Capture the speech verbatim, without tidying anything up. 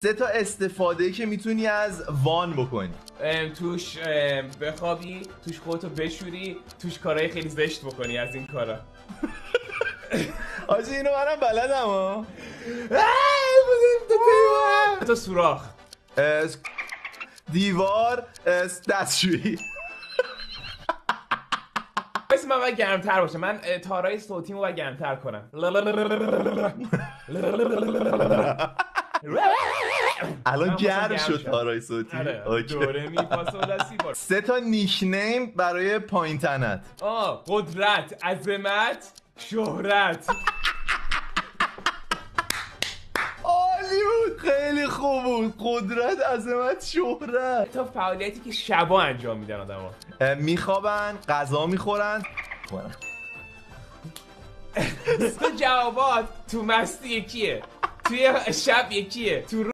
سه تا استفاده که میتونی از وان بکنی. توش ام، بخوابی، توش خودتو بشوری، توش کارهای خیلی زشت بکنی از این کارا. آجی اینو منم بلدم ها. تو سوراخ، اس- دیوار، اس- دستشویی. بس من باید گرمتر باشه. من اه، تارای صوتیمو باید گرمتر کنم. الان من گرم خواستم شد شم. تارای صوتی. آره، اوکی. دوره می فا صول لا سی بار. سه تا نیکنیم برای پایین تنت. آه قدرت، عظمت، شهرت. عالی بود، خیلی خوب بود. قدرت، عظمت، شهرت. تا فعالیتی که شبا انجام میدن آدما. اه، میخوابن، غذا میخورن. تو جوابات تو مستی یکیه، توی شب یکیه، تو